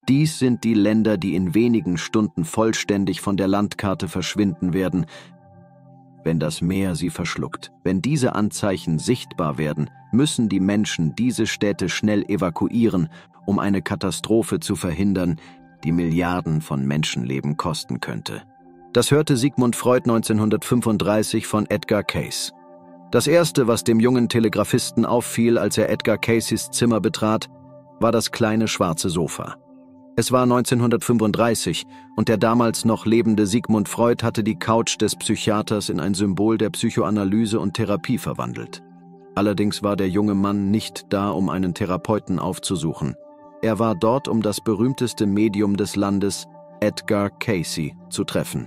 Dies sind die Länder, die in wenigen Stunden vollständig von der Landkarte verschwinden werden, wenn das Meer sie verschluckt. Wenn diese Anzeichen sichtbar werden, müssen die Menschen diese Städte schnell evakuieren, um eine Katastrophe zu verhindern, die Milliarden von Menschenleben kosten könnte. Das hörte Sigmund Freud 1935 von Edgar Cayce. Das Erste, was dem jungen Telegrafisten auffiel, als er Edgar Caye's Zimmer betrat, war das kleine schwarze Sofa. Es war 1935 und der damals noch lebende Sigmund Freud hatte die Couch des Psychiaters in ein Symbol der Psychoanalyse und Therapie verwandelt. Allerdings war der junge Mann nicht da, um einen Therapeuten aufzusuchen. Er war dort, um das berühmteste Medium des Landes, Edgar Cayce, zu treffen.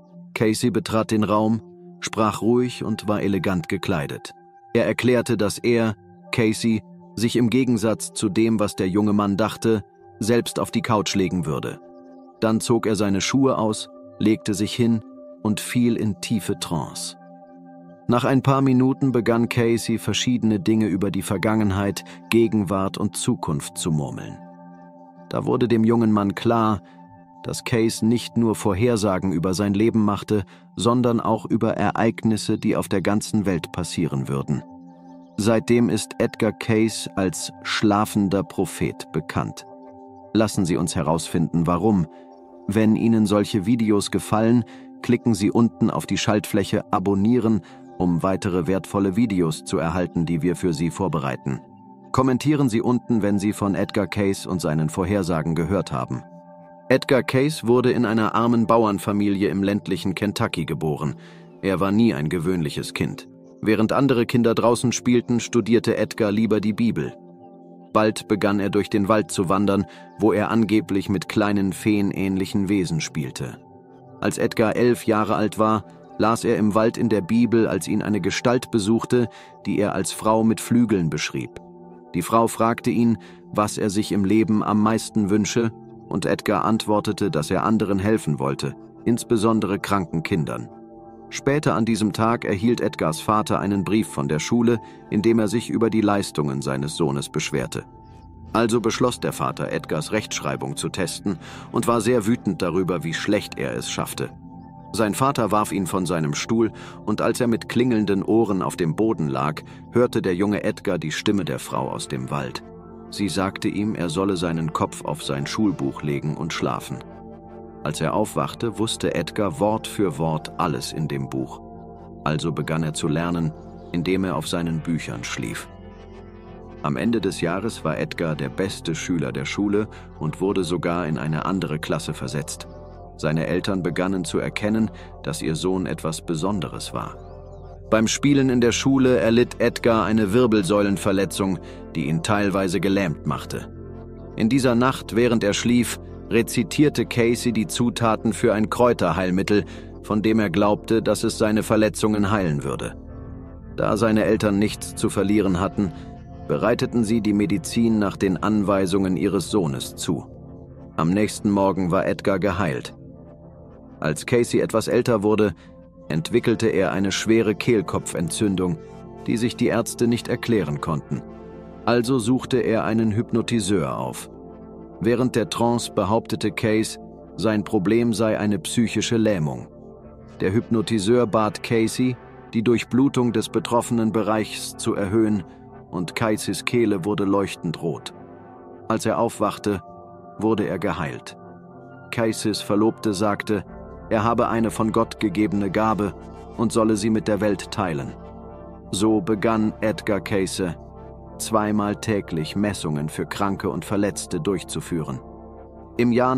Cayce betrat den Raum, sprach ruhig und war elegant gekleidet. Er erklärte, dass er, Cayce, sich im Gegensatz zu dem, was der junge Mann dachte, selbst auf die Couch legen würde. Dann zog er seine Schuhe aus, legte sich hin und fiel in tiefe Trance. Nach ein paar Minuten begann Cayce verschiedene Dinge über die Vergangenheit, Gegenwart und Zukunft zu murmeln. Da wurde dem jungen Mann klar, dass Cayce nicht nur Vorhersagen über sein Leben machte, sondern auch über Ereignisse, die auf der ganzen Welt passieren würden. Seitdem ist Edgar Cayce als schlafender Prophet bekannt. Lassen Sie uns herausfinden, warum. Wenn Ihnen solche Videos gefallen, klicken Sie unten auf die Schaltfläche Abonnieren, um weitere wertvolle Videos zu erhalten, die wir für Sie vorbereiten. Kommentieren Sie unten, wenn Sie von Edgar Cayce und seinen Vorhersagen gehört haben. Edgar Cayce wurde in einer armen Bauernfamilie im ländlichen Kentucky geboren. Er war nie ein gewöhnliches Kind. Während andere Kinder draußen spielten, studierte Edgar lieber die Bibel. Bald begann er durch den Wald zu wandern, wo er angeblich mit kleinen feenähnlichen Wesen spielte. Als Edgar 11 Jahre alt war, las er im Wald in der Bibel, als ihn eine Gestalt besuchte, die er als Frau mit Flügeln beschrieb. Die Frau fragte ihn, was er sich im Leben am meisten wünsche, und Edgar antwortete, dass er anderen helfen wollte, insbesondere kranken Kindern. Später an diesem Tag erhielt Edgars Vater einen Brief von der Schule, in dem er sich über die Leistungen seines Sohnes beschwerte. Also beschloss der Vater, Edgars Rechtschreibung zu testen und war sehr wütend darüber, wie schlecht er es schaffte. Sein Vater warf ihn von seinem Stuhl und als er mit klingelnden Ohren auf dem Boden lag, hörte der junge Edgar die Stimme der Frau aus dem Wald. Sie sagte ihm, er solle seinen Kopf auf sein Schulbuch legen und schlafen. Als er aufwachte, wusste Edgar Wort für Wort alles in dem Buch. Also begann er zu lernen, indem er auf seinen Büchern schlief. Am Ende des Jahres war Edgar der beste Schüler der Schule und wurde sogar in eine andere Klasse versetzt. Seine Eltern begannen zu erkennen, dass ihr Sohn etwas Besonderes war. Beim Spielen in der Schule erlitt Edgar eine Wirbelsäulenverletzung, die ihn teilweise gelähmt machte. In dieser Nacht, während er schlief, rezitierte Cayce die Zutaten für ein Kräuterheilmittel, von dem er glaubte, dass es seine Verletzungen heilen würde. Da seine Eltern nichts zu verlieren hatten, bereiteten sie die Medizin nach den Anweisungen ihres Sohnes zu. Am nächsten Morgen war Edgar geheilt. Als Cayce etwas älter wurde, entwickelte er eine schwere Kehlkopfentzündung, die sich die Ärzte nicht erklären konnten. Also suchte er einen Hypnotiseur auf. Während der Trance behauptete Cayce, sein Problem sei eine psychische Lähmung. Der Hypnotiseur bat Cayce, die Durchblutung des betroffenen Bereichs zu erhöhen, und Cayces Kehle wurde leuchtend rot. Als er aufwachte, wurde er geheilt. Cayces Verlobte sagte, er habe eine von Gott gegebene Gabe und solle sie mit der Welt teilen. So begann Edgar Cayce, 2-mal täglich Messungen für Kranke und Verletzte durchzuführen. Im Jahr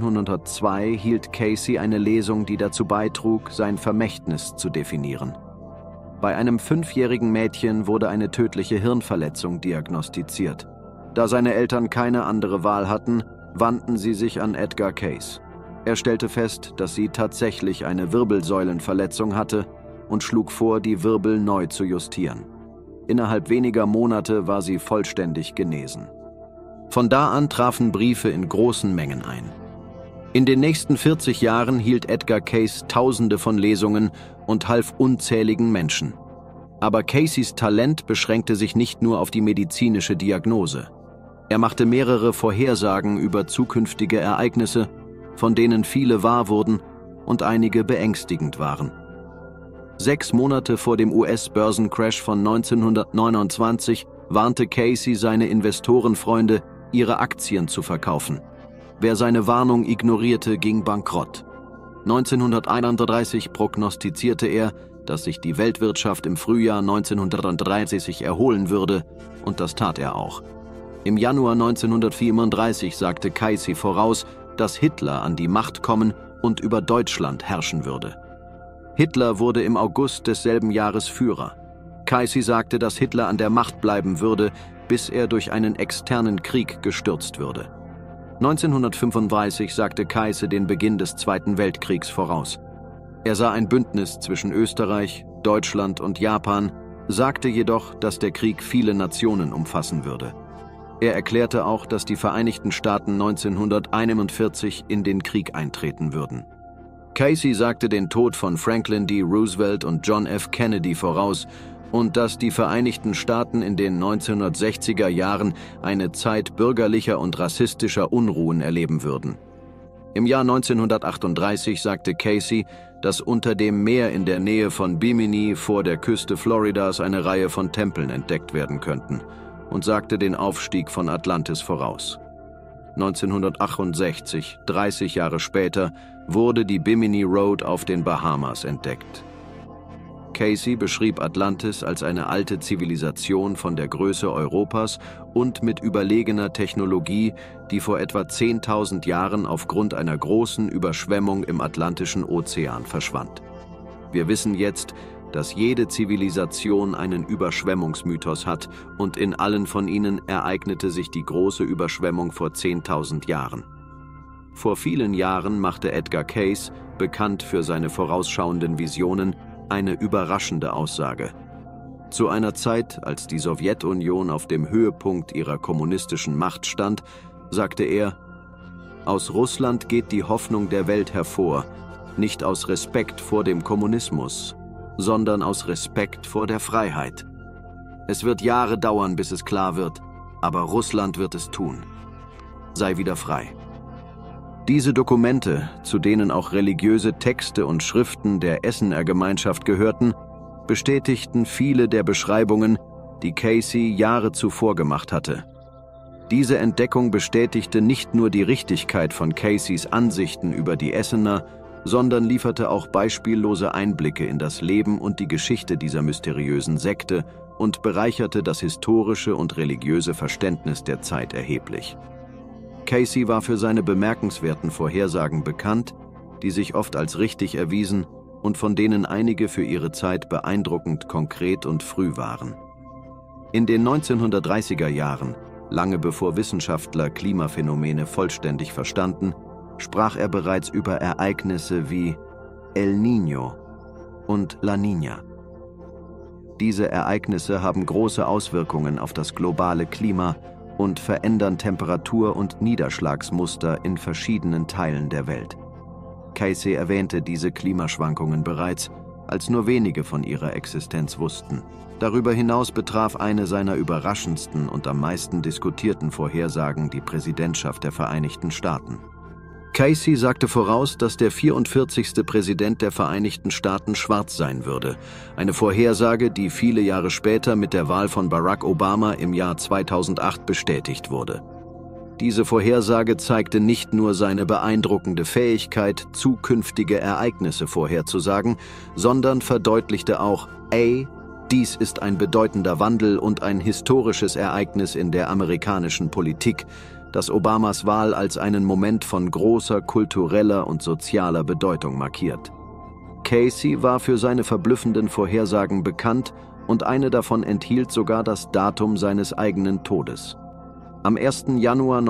1902 hielt Cayce eine Lesung, die dazu beitrug, sein Vermächtnis zu definieren. Bei einem 5-jährigen Mädchen wurde eine tödliche Hirnverletzung diagnostiziert. Da seine Eltern keine andere Wahl hatten, wandten sie sich an Edgar Cayce. Er stellte fest, dass sie tatsächlich eine Wirbelsäulenverletzung hatte und schlug vor, die Wirbel neu zu justieren. Innerhalb weniger Monate war sie vollständig genesen. Von da an trafen Briefe in großen Mengen ein. In den nächsten 40 Jahren hielt Edgar Cayce Tausende von Lesungen und half unzähligen Menschen. Aber Cayces Talent beschränkte sich nicht nur auf die medizinische Diagnose. Er machte mehrere Vorhersagen über zukünftige Ereignisse, von denen viele wahr wurden und einige beängstigend waren. 6 Monate vor dem US-Börsencrash von 1929 warnte Casey seine Investorenfreunde, ihre Aktien zu verkaufen. Wer seine Warnung ignorierte, ging bankrott. 1931 prognostizierte er, dass sich die Weltwirtschaft im Frühjahr 1930 erholen würde, und das tat er auch. Im Januar 1934 sagte Casey voraus, dass Hitler an die Macht kommen und über Deutschland herrschen würde. Hitler wurde im August desselben Jahres Führer. Casey sagte, dass Hitler an der Macht bleiben würde, bis er durch einen externen Krieg gestürzt würde. 1935 sagte Casey den Beginn des Zweiten Weltkriegs voraus. Er sah ein Bündnis zwischen Österreich, Deutschland und Japan, sagte jedoch, dass der Krieg viele Nationen umfassen würde. Er erklärte auch, dass die Vereinigten Staaten 1941 in den Krieg eintreten würden. Casey sagte den Tod von Franklin D. Roosevelt und John F. Kennedy voraus und dass die Vereinigten Staaten in den 1960er Jahren eine Zeit bürgerlicher und rassistischer Unruhen erleben würden. Im Jahr 1938 sagte Casey, dass unter dem Meer in der Nähe von Bimini vor der Küste Floridas eine Reihe von Tempeln entdeckt werden könnten und sagte den Aufstieg von Atlantis voraus. 1968, 30 Jahre später, wurde die Bimini Road auf den Bahamas entdeckt. Casey beschrieb Atlantis als eine alte Zivilisation von der Größe Europas und mit überlegener Technologie, die vor etwa 10.000 Jahren aufgrund einer großen Überschwemmung im Atlantischen Ozean verschwand. Wir wissen jetzt, dass jede Zivilisation einen Überschwemmungsmythos hat und in allen von ihnen ereignete sich die große Überschwemmung vor 10.000 Jahren. Vor vielen Jahren machte Edgar Cayce, bekannt für seine vorausschauenden Visionen, eine überraschende Aussage. Zu einer Zeit, als die Sowjetunion auf dem Höhepunkt ihrer kommunistischen Macht stand, sagte er: Aus Russland geht die Hoffnung der Welt hervor, nicht aus Respekt vor dem Kommunismus, sondern aus Respekt vor der Freiheit. Es wird Jahre dauern, bis es klar wird, aber Russland wird es tun. Sei wieder frei. Diese Dokumente, zu denen auch religiöse Texte und Schriften der Essener Gemeinschaft gehörten, bestätigten viele der Beschreibungen, die Casey Jahre zuvor gemacht hatte. Diese Entdeckung bestätigte nicht nur die Richtigkeit von Caseys Ansichten über die Essener, sondern lieferte auch beispiellose Einblicke in das Leben und die Geschichte dieser mysteriösen Sekte und bereicherte das historische und religiöse Verständnis der Zeit erheblich. Casey war für seine bemerkenswerten Vorhersagen bekannt, die sich oft als richtig erwiesen und von denen einige für ihre Zeit beeindruckend konkret und früh waren. In den 1930er Jahren, lange bevor Wissenschaftler Klimaphänomene vollständig verstanden, sprach er bereits über Ereignisse wie El Niño und La Niña. Diese Ereignisse haben große Auswirkungen auf das globale Klima und verändern Temperatur- und Niederschlagsmuster in verschiedenen Teilen der Welt. Casey erwähnte diese Klimaschwankungen bereits, als nur wenige von ihrer Existenz wussten. Darüber hinaus betraf eine seiner überraschendsten und am meisten diskutierten Vorhersagen die Präsidentschaft der Vereinigten Staaten. Casey sagte voraus, dass der 44. Präsident der Vereinigten Staaten schwarz sein würde. Eine Vorhersage, die viele Jahre später mit der Wahl von Barack Obama im Jahr 2008 bestätigt wurde. Diese Vorhersage zeigte nicht nur seine beeindruckende Fähigkeit, zukünftige Ereignisse vorherzusagen, sondern verdeutlichte auch: Dies ist ein bedeutender Wandel und ein historisches Ereignis in der amerikanischen Politik, das Obamas Wahl als einen Moment von großer kultureller und sozialer Bedeutung markiert. Casey war für seine verblüffenden Vorhersagen bekannt und eine davon enthielt sogar das Datum seines eigenen Todes. Am 1. Januar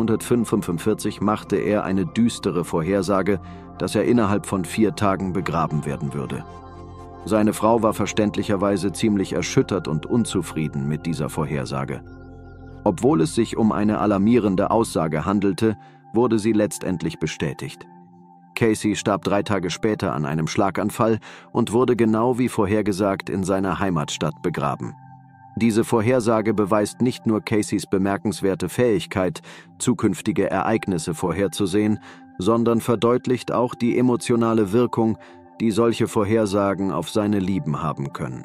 1945 machte er eine düstere Vorhersage, dass er innerhalb von 4 Tagen begraben werden würde. Seine Frau war verständlicherweise ziemlich erschüttert und unzufrieden mit dieser Vorhersage. Obwohl es sich um eine alarmierende Aussage handelte, wurde sie letztendlich bestätigt. Casey starb 3 Tage später an einem Schlaganfall und wurde genau wie vorhergesagt in seiner Heimatstadt begraben. Diese Vorhersage beweist nicht nur Caseys bemerkenswerte Fähigkeit, zukünftige Ereignisse vorherzusehen, sondern verdeutlicht auch die emotionale Wirkung, die solche Vorhersagen auf seine Lieben haben können.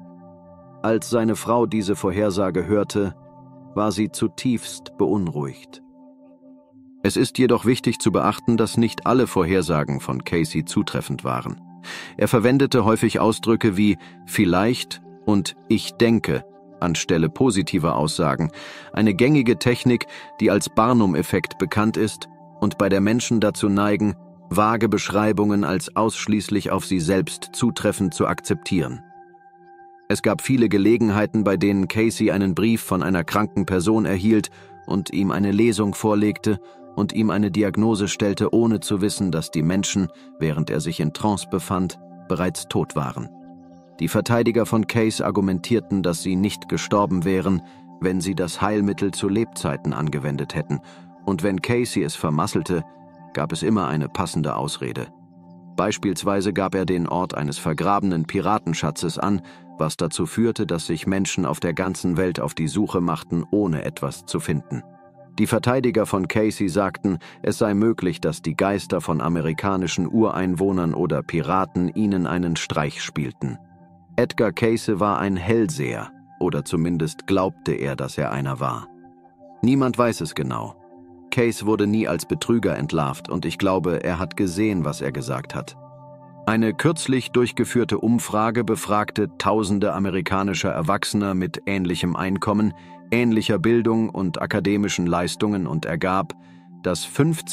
Als seine Frau diese Vorhersage hörte, war sie zutiefst beunruhigt. Es ist jedoch wichtig zu beachten, dass nicht alle Vorhersagen von Casey zutreffend waren. Er verwendete häufig Ausdrücke wie „vielleicht“ und „ich denke“ anstelle positiver Aussagen, eine gängige Technik, die als Barnum-Effekt bekannt ist und bei der Menschen dazu neigen, vage Beschreibungen als ausschließlich auf sie selbst zutreffend zu akzeptieren. Es gab viele Gelegenheiten, bei denen Casey einen Brief von einer kranken Person erhielt und ihm eine Lesung vorlegte und ihm eine Diagnose stellte, ohne zu wissen, dass die Menschen, während er sich in Trance befand, bereits tot waren. Die Verteidiger von Case argumentierten, dass sie nicht gestorben wären, wenn sie das Heilmittel zu Lebzeiten angewendet hätten, und wenn Casey es vermasselte, gab es immer eine passende Ausrede. Beispielsweise gab er den Ort eines vergrabenen Piratenschatzes an, was dazu führte, dass sich Menschen auf der ganzen Welt auf die Suche machten, ohne etwas zu finden. Die Verteidiger von Casey sagten, es sei möglich, dass die Geister von amerikanischen Ureinwohnern oder Piraten ihnen einen Streich spielten. Edgar Cayce war ein Hellseher, oder zumindest glaubte er, dass er einer war. Niemand weiß es genau. Case wurde nie als Betrüger entlarvt und ich glaube, er hat gesehen, was er gesagt hat. Eine kürzlich durchgeführte Umfrage befragte Tausende amerikanischer Erwachsener mit ähnlichem Einkommen, ähnlicher Bildung und akademischen Leistungen und ergab, dass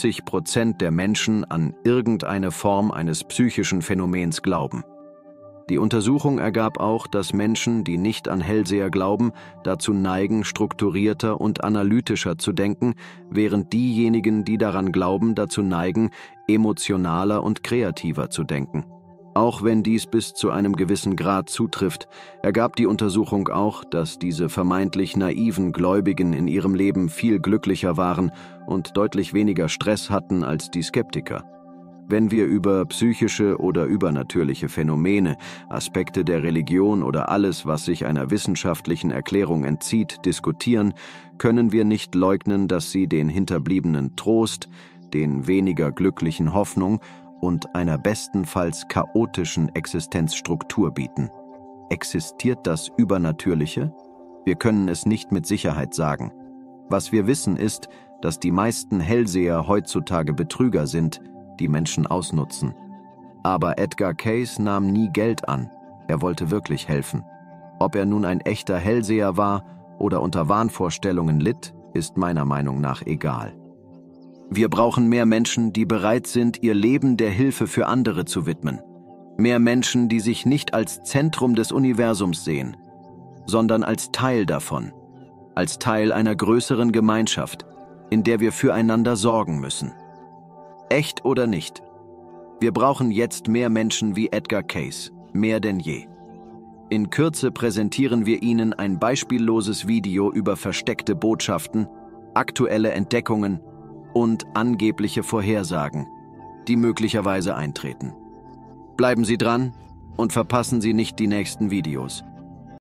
50% der Menschen an irgendeine Form eines psychischen Phänomens glauben. Die Untersuchung ergab auch, dass Menschen, die nicht an Hellseher glauben, dazu neigen, strukturierter und analytischer zu denken, während diejenigen, die daran glauben, dazu neigen, emotionaler und kreativer zu denken. Auch wenn dies bis zu einem gewissen Grad zutrifft, ergab die Untersuchung auch, dass diese vermeintlich naiven Gläubigen in ihrem Leben viel glücklicher waren und deutlich weniger Stress hatten als die Skeptiker. Wenn wir über psychische oder übernatürliche Phänomene, Aspekte der Religion oder alles, was sich einer wissenschaftlichen Erklärung entzieht, diskutieren, können wir nicht leugnen, dass sie den Hinterbliebenen Trost, den weniger glücklichen Hoffnung und einer bestenfalls chaotischen Existenzstruktur bieten. Existiert das Übernatürliche? Wir können es nicht mit Sicherheit sagen. Was wir wissen ist, dass die meisten Hellseher heutzutage Betrüger sind, die Menschen ausnutzen. Aber Edgar Cayce nahm nie Geld an. Er wollte wirklich helfen. Ob er nun ein echter Hellseher war oder unter Wahnvorstellungen litt, ist meiner Meinung nach egal. Wir brauchen mehr Menschen, die bereit sind, ihr Leben der Hilfe für andere zu widmen. Mehr Menschen, die sich nicht als Zentrum des Universums sehen, sondern als Teil davon. Als Teil einer größeren Gemeinschaft, in der wir füreinander sorgen müssen. Echt oder nicht? Wir brauchen jetzt mehr Menschen wie Edgar Cayce, mehr denn je. In Kürze präsentieren wir Ihnen ein beispielloses Video über versteckte Botschaften, aktuelle Entdeckungen und angebliche Vorhersagen, die möglicherweise eintreten. Bleiben Sie dran und verpassen Sie nicht die nächsten Videos.